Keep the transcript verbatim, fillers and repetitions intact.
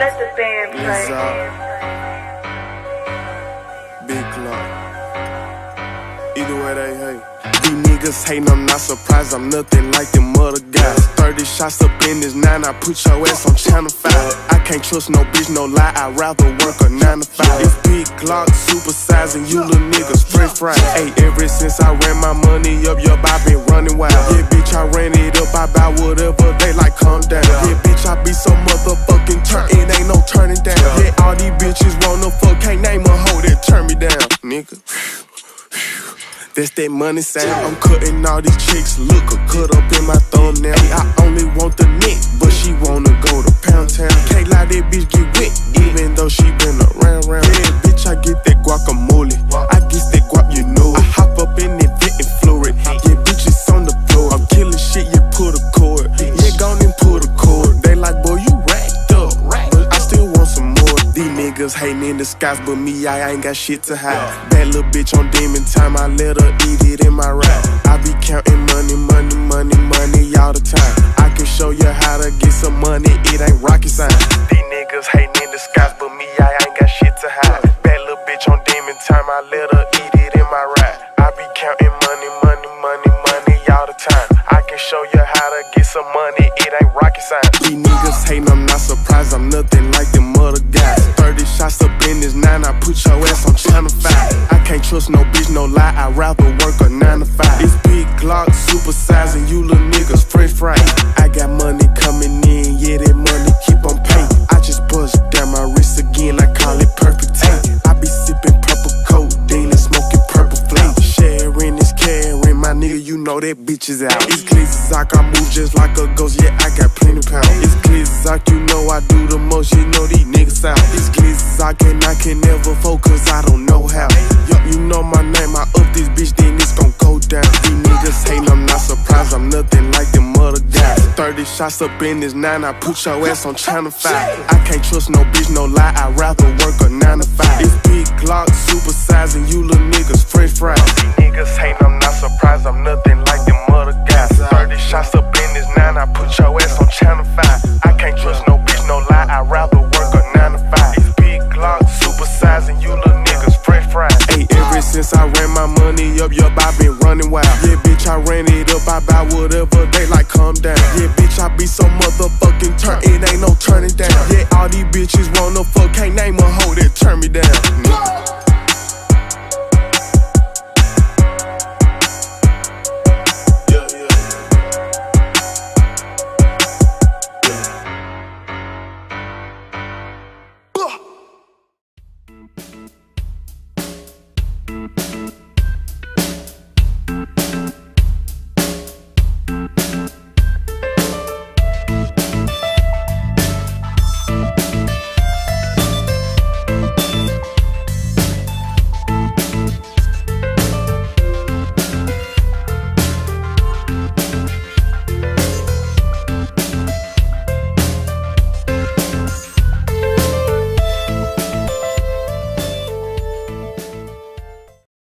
Let the band play. Big Glock. Either way they hate. These niggas hatin', I'm not surprised, I'm nothing like them other guys. Thirty shots up in this nine, I put your ass on channel five. I can't trust no bitch, no lie, I'd rather work a nine to five. It's Big Glock, supersized, and you little niggas fresh fried. Hey, ever since I ran my money up, yup, I been running wild. Yeah, bitch, I ran it up, I buy whatever, they like calm down. Yeah, bitch, I be so motherfuckin' turn, it ain't no turning down. Yeah, all these bitches wanna fuck, can't name a hoe that turn me down, nigga. That's that money sound. I'm cutting all these chicks, look her cut up in my thumbnail. Hey, I only want the neck, but she wanna go to Pound Town. Can't lie, that bitch get wet, even though she been around, round. Yeah, bitch, I get that guacamole. I get that guap, you know it. I hop up in that vet and floor it. Yeah, bitch, it's on the floor. I'm killing shit, you put a cord. Yeah, gone and put a cord. They like, boy, you racked up, but I still want some more. These niggas hating in disguise, but me, I ain't got shit to hide. Bad little bitch on demon time, I let her eat it in my ride. I be counting money, money, money, money all the time. I can show you how to get some money, it ain't rocket science. These niggas hating in disguise, but me, I ain't got shit to hide. Bad little bitch on demon time, I let her eat it in my ride. I be counting money, money, money, money all the time. I can show you how to get some money, it ain't rocket science. These niggas hating, I'm not surprised, I'm nothing like them other guys. Thirty shots up in this nine, I put your ass on channel five. I can't trust no bitch, no lie, I'd rather work a nine to five. It's Big Glock, supersized, and you little niggas fresh fried. I got money coming in, yeah, that money keep on paying. I just bust down my wrist again, I call it perfect time. I be sipping purple codeine and smoking purple flame. Sharing is caring, my nigga, you know that bitch is out. It's glizock, I move just like a ghost, yeah, I got plenty pounds. It's glizock, you know I do the most, you know these niggas out. It's glizock and I can never focus, I don't know how. Yup, you know my name, I up this bitch, then it's gon' go down. These niggas hatin', I'm not surprised, I'm nothing like them other guys. Thirty shots up in this nine, I put your ass on channel five. I can't trust no bitch, no lie, I'd rather work a nine to five. It's Big Glock, supersized, and you little niggas fresh fried. These niggas hatin', I'm not surprised, I'm nothing like them other guys. Thirty shots up in this nine, I put your ass on channel five. I can't trust no bitch, no lie, I'd rather work a nine to five. It's Big Glock, supersized, and you little niggas fresh fried. Hey, ever since I ran my money up, yup, I been running wild. Yeah, bitch, I ran it up, I buy whatever, they like calm down. Yeah, bitch, I be so motherfuckin' turn, it ain't no turning down. Yeah, all these bitches wanna fuck, can't name a hoe that turn me down.